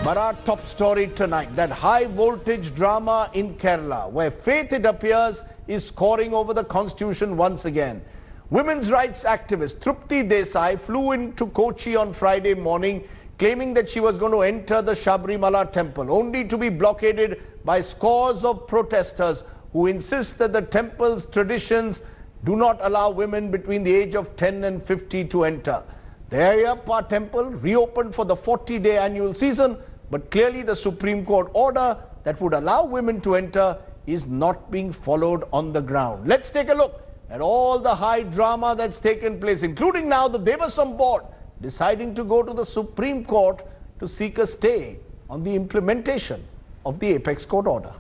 But our top story tonight, that high voltage drama in Kerala, where faith, it appears, is scoring over the constitution once again. Women's rights activist Trupti Desai flew into Kochi on Friday morning, claiming that she was going to enter the Sabarimala temple, only to be blockaded by scores of protesters who insist that the temple's traditions do not allow women between the age of 10 and 50 to enter. The Aryama temple reopened for the 40-day annual season, but clearly the Supreme Court order that would allow women to enter is not being followed on the ground. Let's take a look at all the high drama that's taken place, including now the Devaswom board deciding to go to the Supreme Court to seek a stay on the implementation of the Apex Court order.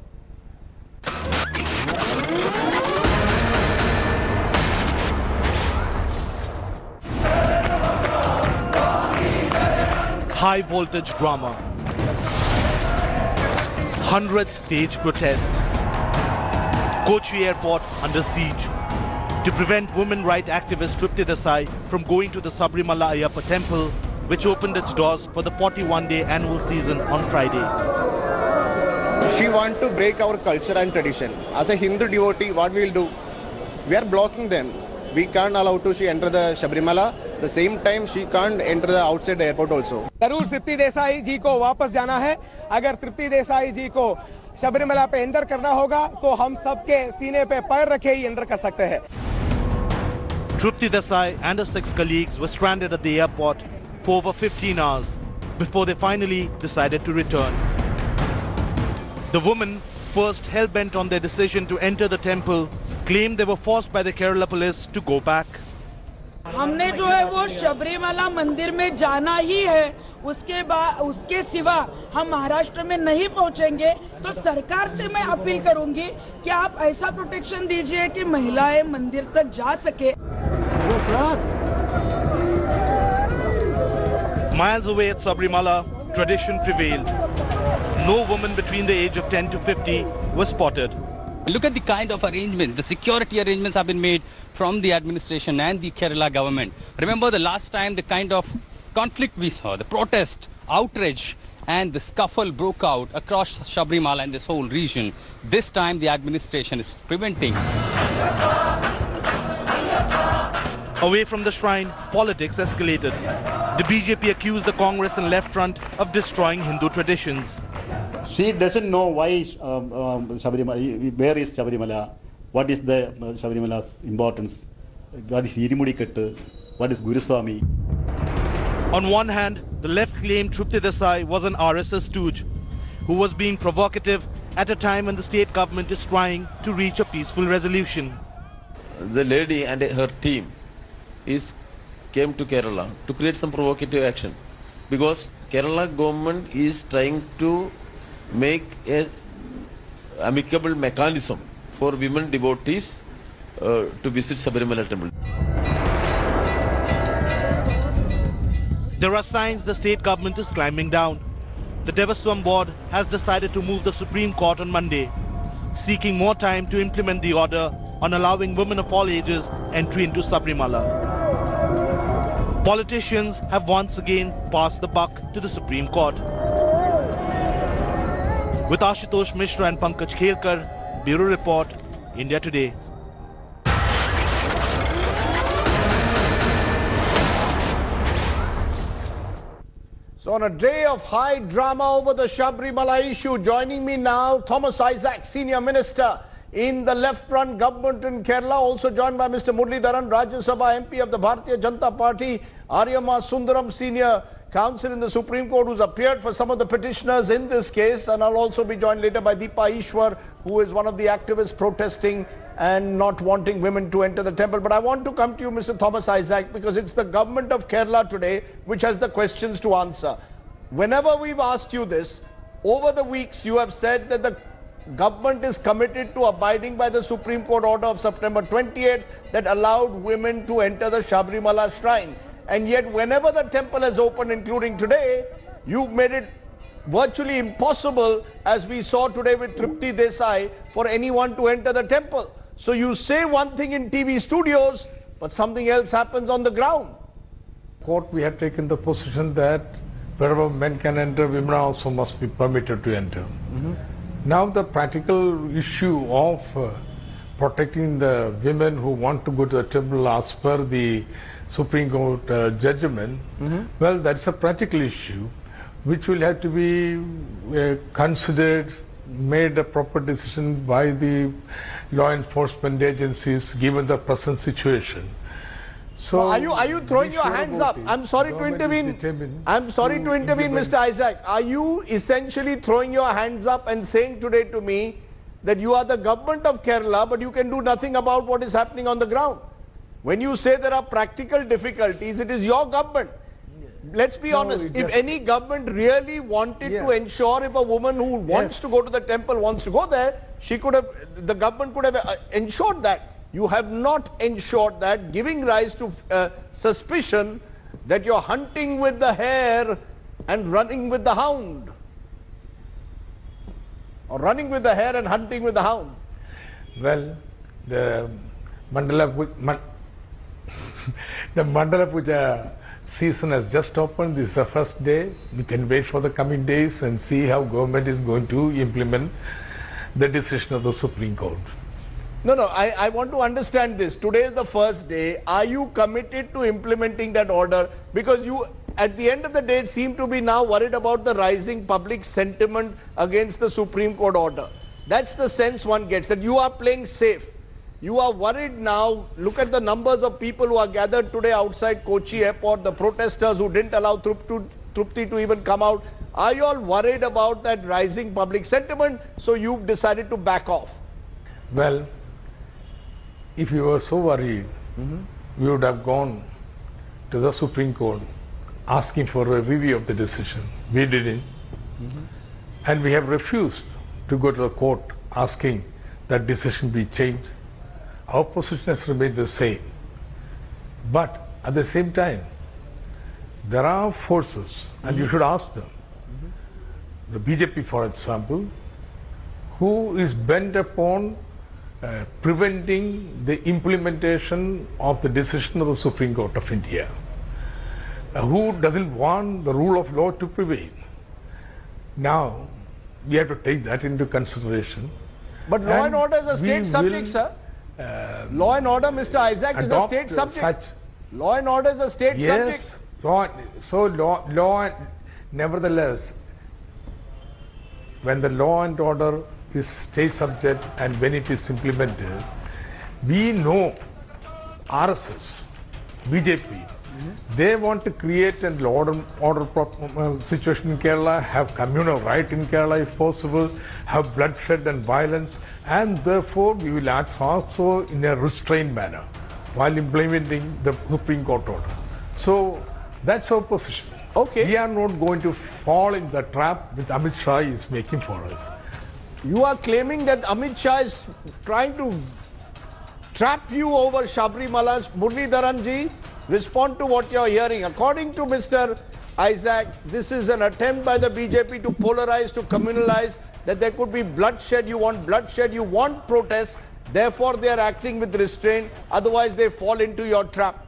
High voltage drama, 100 stage protest, Kochi airport under siege. To prevent women rights activist Trupti Desai from going to the Sabarimala Ayyappa temple, which opened its doors for the 41-day annual season on Friday. She wants to break our culture and tradition. As a Hindu devotee, what we will do? We are blocking them. We can't allow she enter the Sabarimala. The same time, she can't enter the outside the airport also. जरूर तृप्ति देसाई जी को वापस जाना है. अगर तृप्ति देसाई जी को शबरीमला पे enter करना होगा तो हम सबके सीने पे पैर रखे ही एंटर कर सकते हैं. Trupti Desai and her 6 colleagues were stranded at the airport for over 15 hours before they finally decided to return. The women, first hell-bent on their decision to enter the temple, claimed they were forced by the Kerala police to go back. हमने जो है वो शबरीमला मंदिर में जाना ही है, उसके सिवा हम महाराष्ट्र में नहीं पहुंचेंगे. तो सरकार से मैं अपील करूंगी कि आप ऐसा प्रोटेक्शन दीजिए कि महिलाएं मंदिर तक जा सके. Miles away at Sabarimala, tradition prevailed. No woman between the age of 10 to 50 was spotted. Look at the kind of arrangement, the security arrangements have been made from the administration and the Kerala government. Remember the last time the kind of conflict we saw, the protest, outrage and the scuffle broke out across Sabarimala and this whole region. This time the administration is preventing. Away from the shrine, politics escalated. The BJP accused the Congress and left front of destroying Hindu traditions. She doesn't know why Sabarimala, where is Sabarimala, what is the Sabarimala's importance, what is Irimudikattu, what is Guruswami. On one hand, the left claimed Trupti Desai was an RSS stooge who was being provocative at a time when the state government is trying to reach a peaceful resolution. The lady and her team came to Kerala to create some provocative action because Kerala government is trying to make a amicable mechanism for women devotees to visit Sabarimala temple. There are signs the state government is climbing down. The Devaswom board has decided to move the Supreme Court on Monday, seeking more time to implement the order on allowing women of all ages entry into Sabarimala. Politicians have once again passed the buck to the Supreme Court. With Ashutosh Mishra and Pankaj Khelkar, Bureau Report, India Today. So on a day of high drama over the Sabarimala issue, joining me now, Thomas Issac, Senior Minister in the Left Front government in Kerala, also joined by Mr. Muraleedharan, Rajya Sabha MP of the Bharatiya Janata Party, Aryama Sundaram, Senior Counsel in the Supreme Court, who's appeared for some of the petitioners in this case, and I'll also be joined later by Rahul Easwar, who is one of the activists protesting and not wanting women to enter the temple. But I want to come to you, Mr. Thomas Issac, because it's the government of Kerala today which has the questions to answer. Whenever we've asked you this, over the weeks you have said that the government is committed to abiding by the Supreme Court order of September 28th that allowed women to enter the Sabarimala Shrine. And yet whenever the temple has opened, including today, you've made it virtually impossible, as we saw today with Trupti Desai, for anyone to enter the temple. So you say one thing in TV studios, but something else happens on the ground. Court, we had taken the position that wherever men can enter, women also must be permitted to enter. Now the practical issue of protecting the women who want to go to the temple as per the Supreme Court judgment, well, that's a practical issue which will have to be considered, made a proper decision by the law enforcement agencies given the present situation. So are you throwing your hands up? I'm sorry to intervene. I'm sorry to intervene, Mr. Isaac. Are you essentially throwing your hands up and saying today to me that you are the government of Kerala, but you can do nothing about what is happening on the ground? When you say there are practical difficulties, it is your government. Let's be honest. If any government really wanted to ensure if a woman who wants to go to the temple wants to go there, she could have, the government could have ensured that. You have not ensured that, giving rise to suspicion that you're hunting with the hare and running with the hound. Or running with the hare and hunting with the hound. Well, the Mandala Puja season has just opened. This is the first day. We can wait for the coming days and see how government is going to implement the decision of the Supreme Court. No, I want to understand this. Today is the first day. Are you committed to implementing that order? Because you, at the end of the day, seem to be now worried about the rising public sentiment against the Supreme Court order. That's the sense one gets, that you are playing safe. You are worried now. Look at the numbers of people who are gathered today outside Kochi airport, the protesters who didn't allow Trupti to even come out. Are you all worried about that rising public sentiment, so you've decided to back off? Well, if you were so worried, we would have gone to the Supreme Court asking for a review of the decision. We didn't. And we have refused to go to the court asking that decision be changed. Our position has remained the same. But at the same time, there are forces, and you should ask them. The BJP, for example, who is bent upon preventing the implementation of the decision of the Supreme Court of India, who doesn't want the rule of law to prevail. Now, we have to take that into consideration. But law and order is a state subject, sir. Law and order, Mr. Isaac, is a state subject. Law and order is a state subject. Yes, nevertheless, when the law and order is state subject and when it is implemented, we know RSS, BJP, they want to create an order situation in Kerala, have communal right in Kerala if possible, have bloodshed and violence, and therefore we will act also in a restrained manner while implementing the Supreme Court order. So that's our position. Okay. We are not going to fall in the trap that Amit Shah is making for us. You are claiming that Amit Shah is trying to trap you over Sabarimala. Muraleedharan ji, respond to what you are hearing. According to Mr. Isaac, this is an attempt by the BJP to polarize, to communalize, that there could be bloodshed. You want protests. Therefore, they are acting with restraint. Otherwise, they fall into your trap.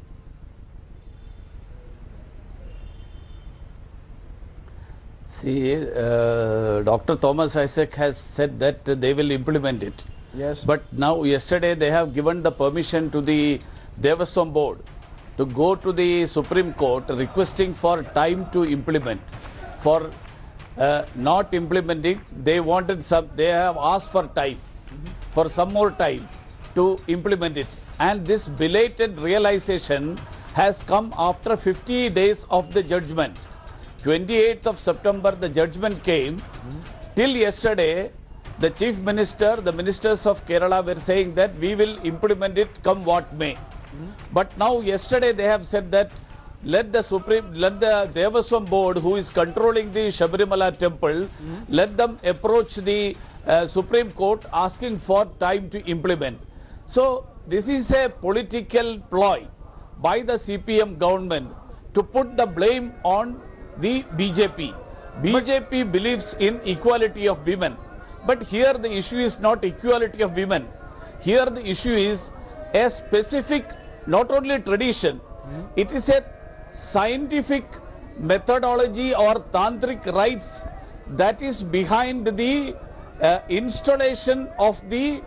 See, Dr. Thomas Isaac has said that they will implement it. Yes. But now, yesterday, they have given the permission to the Devaswom board to go to the Supreme Court requesting for time to implement. For not implementing, they have asked for time, for some more time to implement it. And this belated realization has come after 50 days of the judgment. 28th of September, the judgment came. Till yesterday, the Chief Minister, the ministers of Kerala were saying that we will implement it come what may. But now, yesterday, they have said that let the Devaswom board, who is controlling the Sabarimala temple, let them approach the Supreme Court asking for time to implement. So, this is a political ploy by the CPM government to put the blame on the BJP. BJP believes in equality of women. But here the issue is not equality of women. Here the issue is a specific, not only tradition, it is a scientific methodology or tantric rites that is behind the installation of the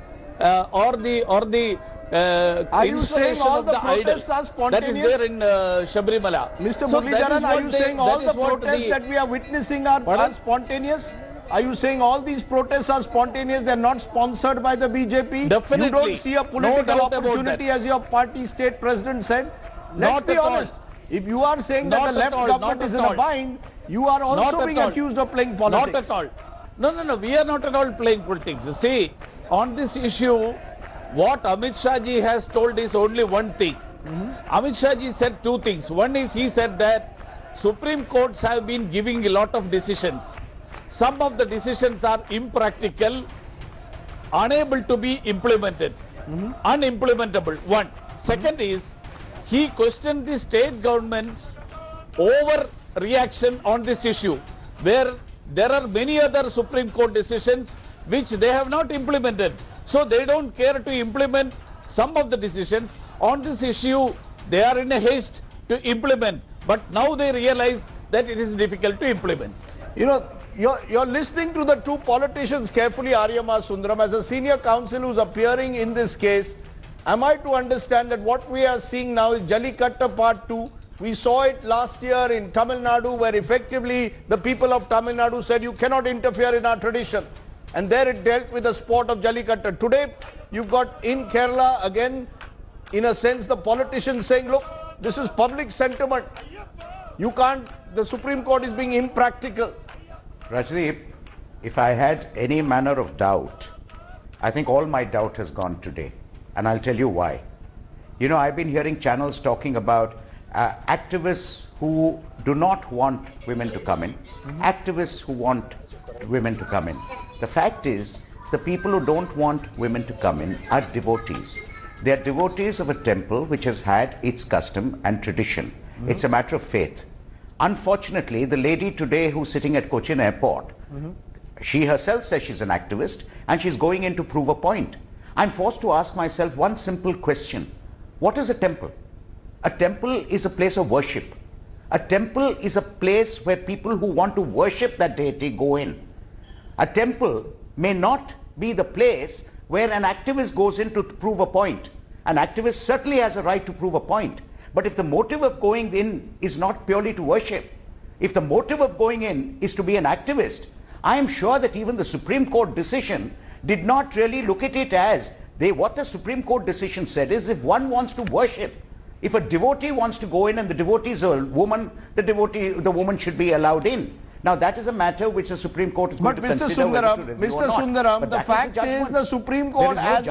are you saying all the protests are spontaneous? That is there in Sabarimala. Mr. Muraleedharan, are you saying all the protests that we are witnessing are spontaneous? Are you saying all these protests are spontaneous? They are not sponsored by the BJP? Definitely. You don't see a political opportunity, as your party state president said? Let's be honest. If you are saying that the left government is in a bind, you are also being accused of playing politics. Not at all. No. We are not at all playing politics. See, on this issue, what Amit Shah ji has told is only one thing. Amit Shah ji said two things. One is he said that Supreme Courts have been giving a lot of decisions. Some of the decisions are impractical, unable to be implemented, unimplementable. One. Second is, he questioned the state government's overreaction on this issue, where there are many other Supreme Court decisions which they have not implemented. So they don't care to implement some of the decisions. On this issue, they are in a haste to implement. But now they realize that it is difficult to implement. You know, you're listening to the two politicians carefully, Aryama, Sundaram. As a senior counsel who's appearing in this case, am I to understand that what we are seeing now is Jallikattu Part 2? We saw it last year in Tamil Nadu, where effectively the people of Tamil Nadu said you cannot interfere in our tradition. And there it dealt with the sport of Jallikattu. Today, you've got in Kerala, again, in a sense, the politicians saying, look, this is public sentiment. You can't, the Supreme Court is being impractical. Rajdeep, if I had any manner of doubt, I think all my doubt has gone today. And I'll tell you why. You know, I've been hearing channels talking about activists who do not want women to come in, activists who want women to come in. The fact is, the people who don't want women to come in are devotees. They are devotees of a temple which has had its custom and tradition. It's a matter of faith. Unfortunately, the lady today who's sitting at Kochi airport, she herself says she's an activist and she's going in to prove a point. I'm forced to ask myself one simple question. What is a temple? A temple is a place of worship. A temple is a place where people who want to worship that deity go in. A temple may not be the place where an activist goes in to prove a point. An activist certainly has a right to prove a point. But if the motive of going in is not purely to worship, if the motive of going in is to be an activist, I am sure that even the Supreme Court decision did not really look at it as what the Supreme Court decision said is if one wants to worship, if a devotee wants to go in and the devotee is a woman, the woman should be allowed in. Now that is a matter which the Supreme Court is going to consider. Mr. Sundaram, the fact is the Supreme Court, as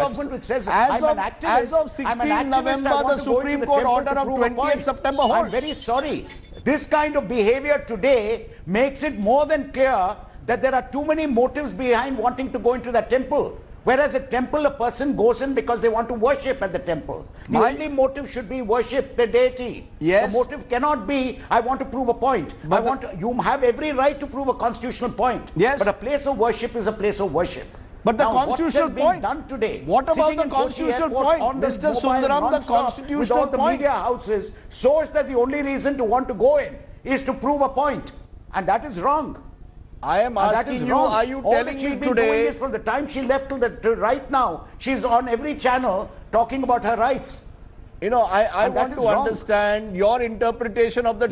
of 16 November, the Supreme Court order of 20th September holds. I'm very sorry. This kind of behavior today makes it more than clear that there are too many motives behind wanting to go into that temple. Whereas a temple, a person goes in because they want to worship at the temple. The only motive should be worship the deity. Yes. The motive cannot be, I want to prove a point. You have every right to prove a constitutional point. Yes. But a place of worship is a place of worship. But the constitutional point done today. What about the constitutional point, Mr. Sundaram? The constitutional with all the point. media houses shows that the only reason to want to go in is to prove a point, and that is wrong. I am asking you, are you telling me today, is from the time she left till right now, she's on every channel talking about her rights. You know, I want to understand your interpretation of the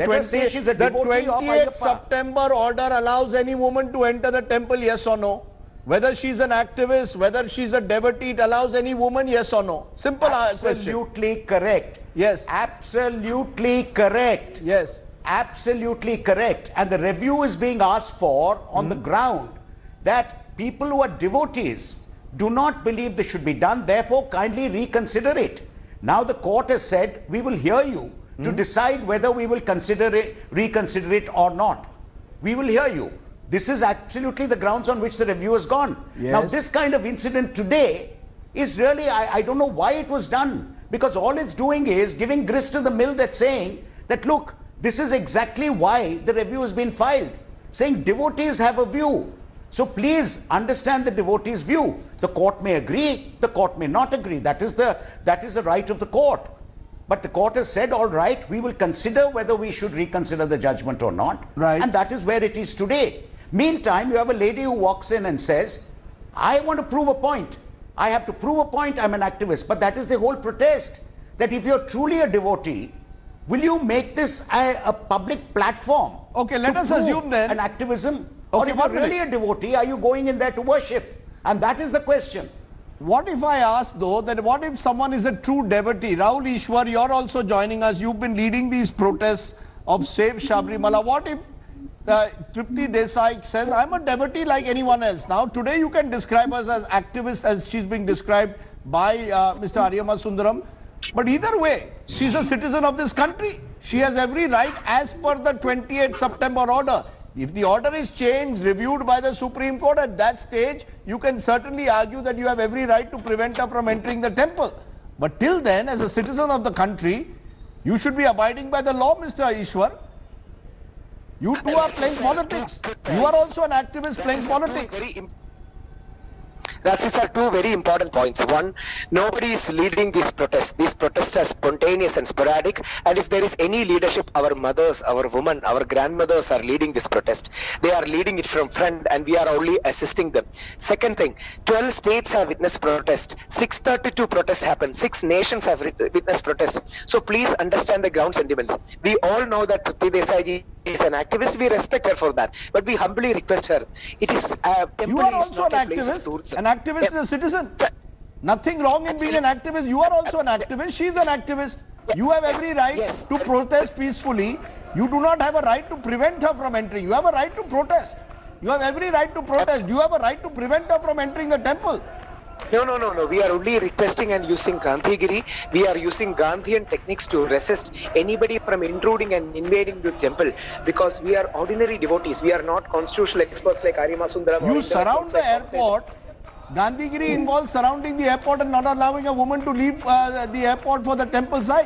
20th September order allows any woman to enter the temple, yes or no? Whether she's an activist, whether she's a devotee, it allows any woman, yes or no? Simple question. Absolutely correct. Yes. Absolutely correct. Yes. Absolutely correct. And the review is being asked for on the ground that people who are devotees do not believe this should be done, therefore kindly reconsider it. Now the court has said, we will hear you to decide whether we will reconsider it or not. We will hear you. This is absolutely the grounds on which the review has gone. Yes. Now this kind of incident today is really, I don't know why it was done, because all it's doing is giving grist to the mill that's saying that, look, this is exactly why the review has been filed, saying devotees have a view. So please understand the devotees' view. The court may agree, the court may not agree. That is the right of the court. But the court has said, all right, we will consider whether we should reconsider the judgment or not. Right. And that is where it is today. Meantime, you have a lady who walks in and says, I want to prove a point. I have to prove a point, I'm an activist. But that is the whole protest. That if you're truly a devotee, will you make this a public platform? Okay, let us assume then. An activism? Okay, or if you're really a devotee, are you going in there to worship? And that is the question. What if I ask though, that what if someone is a true devotee? Rahul Easwar, you're also joining us. You've been leading these protests of Save Sabarimala. What if Trupti Desai says, I'm a devotee like anyone else? Now, today you can describe us as activist as she's being described by Mr. Aryama Sundaram. But either way, she's a citizen of this country. She has every right as per the 28th September order. If the order is changed, reviewed by the Supreme Court, at that stage, you can certainly argue that you have every right to prevent her from entering the temple. But till then, as a citizen of the country, you should be abiding by the law, Mr. Easwar. You too are playing politics. You are also an activist playing politics. These are two very important points. One, nobody is leading these protests. These protests are spontaneous and sporadic. And if there is any leadership, our mothers, our women, our grandmothers are leading this protest. They are leading it from front and we are only assisting them. Second thing, 12 states have witnessed protest. 632 protests happened. 6 nations have witnessed protests. So please understand the ground sentiments. We all know that Trupti Desai ji is an activist. We respect her for that. But we humbly request her. It is you are also an activist. An activist is a citizen. Nothing wrong in being an activist. You are also an activist. She is an activist. You have every right to protest peacefully. You do not have a right to prevent her from entering. You have a right to protest. You have every right to protest. You have a right to prevent her from entering the temple. No. We are only requesting and using Gandhigiri. We are using Gandhian techniques to resist anybody from intruding and invading the temple, because we are ordinary devotees. We are not constitutional experts like Aryama Sundaram. You surround the airport. Gandhigiri involves surrounding the airport and not allowing a woman to leave the airport for the temple site.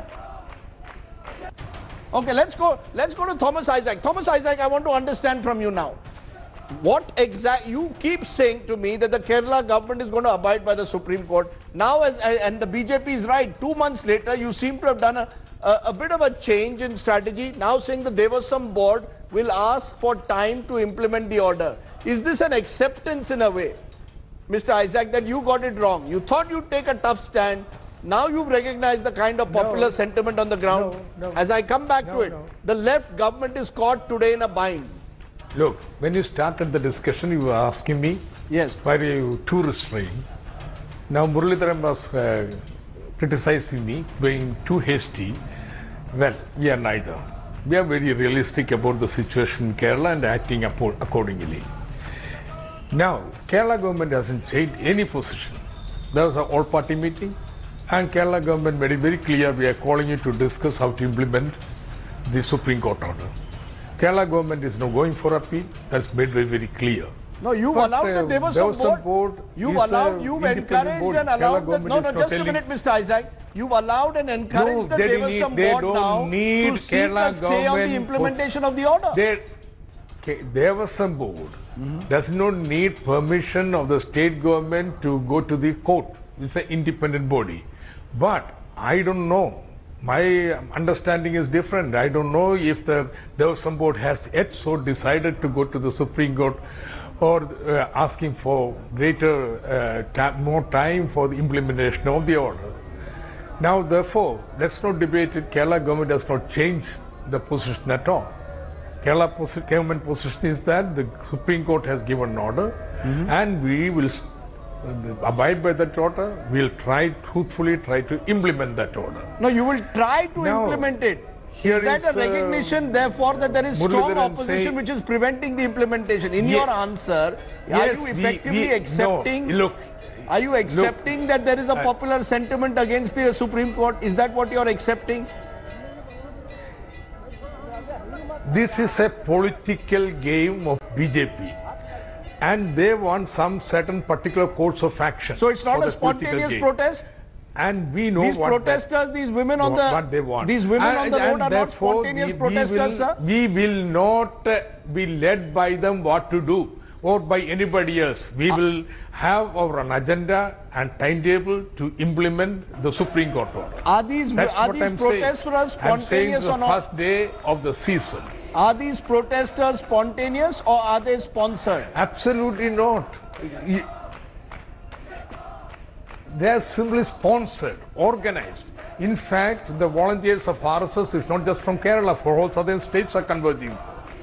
Okay, let's go to Thomas Issac. Thomas Issac, I want to understand from you now. What exactly, you keep saying to me that the Kerala government is going to abide by the Supreme Court. Now, and the BJP is right, 2 months later, you seem to have done a bit of a change in strategy, now saying the Devaswom board will ask for time to implement the order. Is this an acceptance in a way, Mr. Issac, that you got it wrong? You thought you'd take a tough stand. Now you've recognized the kind of popular sentiment on the ground. As I come back to it, the left government is caught today in a bind. Look, when you started the discussion, you were asking me, why are you too restrained? Now Muraleedharan was criticizing me, being too hasty. Well, we are neither. We are very realistic about the situation in Kerala and acting accordingly. Now, Kerala government hasn't changed any position. There was an all-party meeting and Kerala government made it very clear we are calling you to discuss how to implement the Supreme Court order. Kerala government is now going for appeal. That's made very, very clear. No, you've allowed the Devaswom board. You've encouraged and allowed No, just a minute, Mr. Issac. You've allowed and encouraged the Devaswom board now to seek a stay on the implementation of the order. Devaswom board does not need permission of the state government to go to the court. It's an independent body. But I don't know. My understanding is different. I don't know if the Devaswom board has yet so decided to go to the Supreme Court or asking for greater, more time for the implementation of the order. Now, therefore, let's not debate it. Kerala government does not change the position at all. Kerala government position is that the Supreme Court has given an order and we will abide by that order. We'll truthfully try to implement that order. No, you will try to implement it. Is that a recognition, therefore, that there is strong opposition which is preventing the implementation? In your answer, are you effectively accepting? Are you accepting that there is a popular sentiment against the Supreme Court? Is that what you are accepting? This is a political game of BJP. And they want some certain particular course of action. So it's not a spontaneous protest? And we know these protesters, these women on the what they want. These women on the road are not spontaneous protesters, sir. We will not be led by them what to do. or by anybody else. We will have our agenda and timetable to implement the Supreme Court order. Are these protests for us spontaneous or not? First day of the season. Are these protesters spontaneous or are they sponsored? Absolutely not. They are simply sponsored, organized. In fact, the volunteers of RSS is not just from Kerala, for all southern states are converging.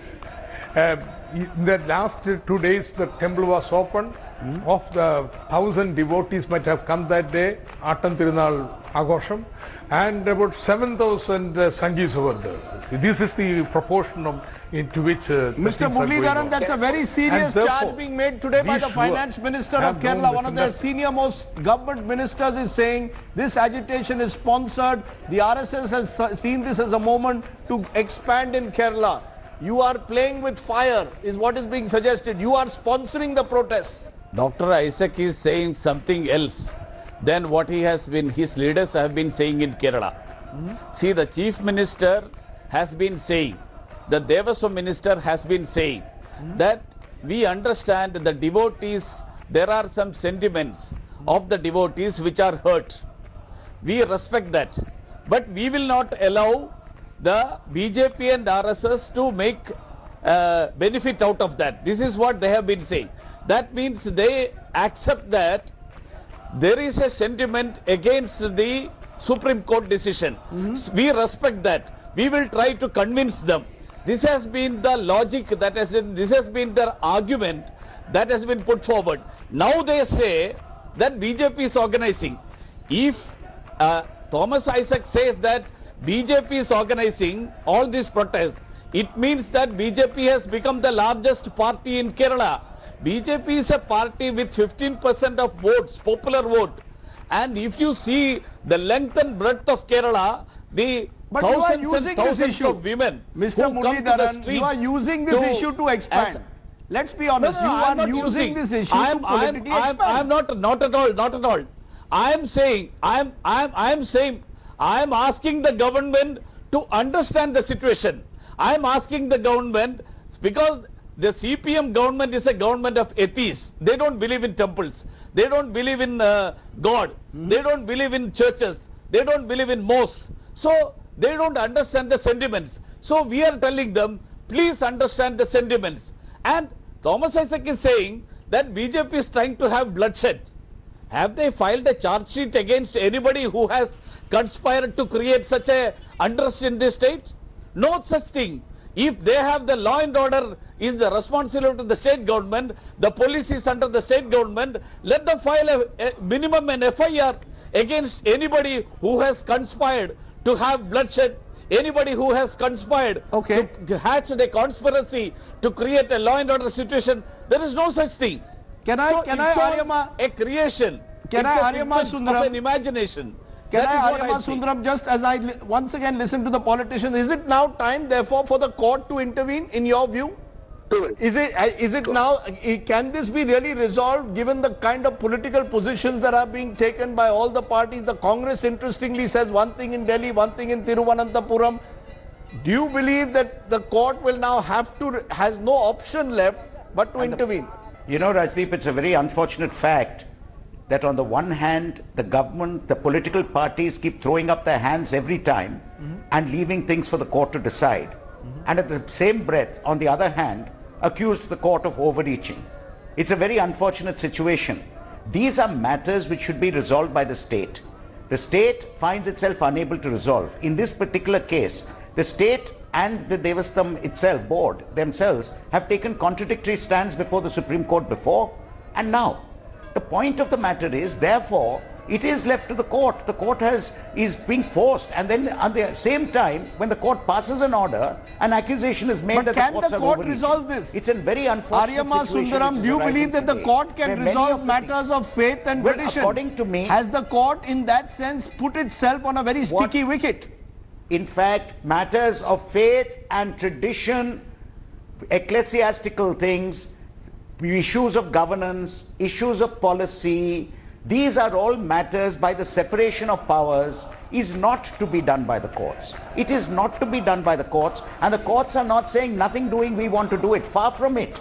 In the last 2 days, the temple was opened. Of the 1,000 devotees might have come that day, Attan Tirunal Agosham, and about 7,000 Sangees over there. See, this is the proportion into which Mr. Muraleedharan, that's a very serious charge being made today by the Finance Minister of Kerala. One of the senior most government ministers is saying this agitation is sponsored. The RSS has seen this as a moment to expand in Kerala. You are playing with fire, is what is being suggested. You are sponsoring the protests. Dr. Issac is saying something else than what his leaders have been saying in Kerala. See, the Chief Minister has been saying, the Devaswom Minister has been saying that we understand the devotees, there are some sentiments of the devotees which are hurt. We respect that. But we will not allow the BJP and RSS to make benefit out of that. This is what they have been saying. That means they accept that there is a sentiment against the Supreme Court decision. We respect that. We will try to convince them. This has been the logic that this has been their argument that has been put forward. Now they say that BJP is organizing. If Thomas Issac says that BJP is organizing all these protests, it means that BJP has become the largest party in Kerala. BJP is a party with 15% of votes, popular vote. And if you see the length and breadth of Kerala, the thousands and thousands of women Mr. who come to the streets. You are using this issue to expand. Let's be honest, you are using this issue to politically expand. I am not at all. I am saying, I am asking the government to understand the situation. I am asking the government because the CPM government is a government of atheists. They don't believe in temples. They don't believe in God. They don't believe in churches. They don't believe in mosques. So they don't understand the sentiments. So we are telling them, please understand the sentiments. And Thomas Issac is saying that BJP is trying to have bloodshed. Have they filed a charge sheet against anybody who has conspired to create such a unrest in this state? No such thing. If they have the law and order is the responsibility of the state government, the police is under the state government, let them file a minimum an FIR against anybody who has conspired to have bloodshed, anybody who has conspired to hatch a conspiracy to create a law and order situation. There is no such thing. Can I Aryama, a creation? Can I Aryama Sundaram, of an imagination? Can I Aryama Sundaram, just as I once again listen to the politicians, is it now time therefore for the court to intervene in your view? Is it now, can this be really resolved given the kind of political positions that are being taken by all the parties? The Congress interestingly says one thing in Delhi, one thing in Thiruvananthapuram. Do you believe that the court will now has no option left but to intervene? You know, Rajdeep, it's a very unfortunate fact that on the one hand, the government, the political parties keep throwing up their hands every time and leaving things for the court to decide. And at the same breath, on the other hand, accuse the court of overreaching. It's a very unfortunate situation. These are matters which should be resolved by the state. The state finds itself unable to resolve. In this particular case, the state and the Devaswom itself, board themselves, have taken contradictory stands before the Supreme Court before and now. The point of the matter is, therefore, it is left to the court. The court is being forced, and then at the same time, when the court passes an order, an accusation is made that the courts are overreaching. But can the court resolve this? It's a very unfortunate Aryama situation. Sundaram, do you believe that the court can resolve matters of faith and tradition? According to me, has the court in that sense put itself on a very sticky wicket? In fact, matters of faith and tradition, ecclesiastical things, issues of governance, issues of policy, these are all matters by the separation of powers is not to be done by the courts. It is not to be done by the courts, and the courts are not saying nothing doing, we want to do it. Far from it.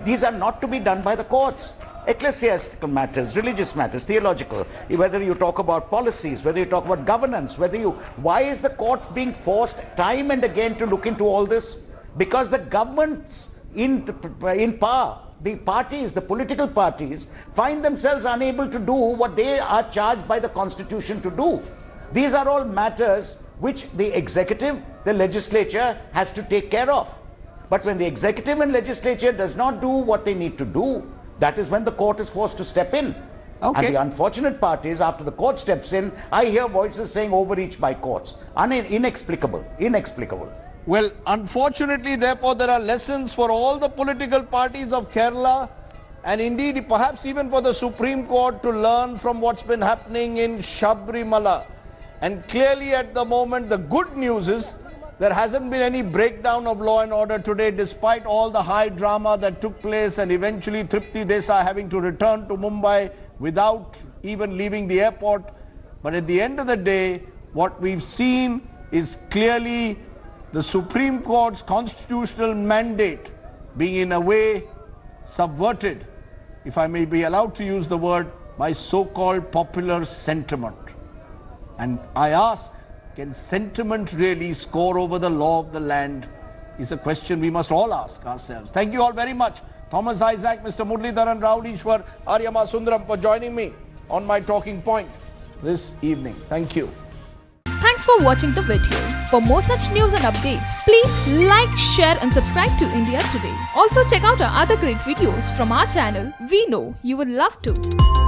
These are not to be done by the courts. Ecclesiastical matters, religious matters, theological, whether you talk about policies, whether you talk about governance, why is the court being forced time and again to look into all this? Because the governments in power, the parties, the political parties, find themselves unable to do what they are charged by the Constitution to do. These are all matters which the executive, the legislature has to take care of. But when the executive and legislature does not do what they need to do, that is when the court is forced to step in. Okay. And the unfortunate part is, after the court steps in, I hear voices saying overreach by courts. Inexplicable. Inexplicable. Well, unfortunately, therefore, there are lessons for all the political parties of Kerala, and indeed, perhaps even for the Supreme Court to learn from what's been happening in Sabarimala. And clearly at the moment, the good news is there hasn't been any breakdown of law and order today, despite all the high drama that took place and eventually Trupti Desai having to return to Mumbai without even leaving the airport. But at the end of the day, what we've seen is clearly the Supreme Court's constitutional mandate being in a way subverted, if I may be allowed to use the word, by so-called popular sentiment. And I ask, can sentiment really score over the law of the land? Is a question we must all ask ourselves. Thank you all very much. Thomas Isaac, Mr. Muraleedharan, Rahul Easwar, Aryama, Sundaram for joining me on my talking point this evening. Thank you. Thanks for watching the video. For more such news and updates, please like, share and subscribe to India Today. Also check out our other great videos from our channel. We know you would love to.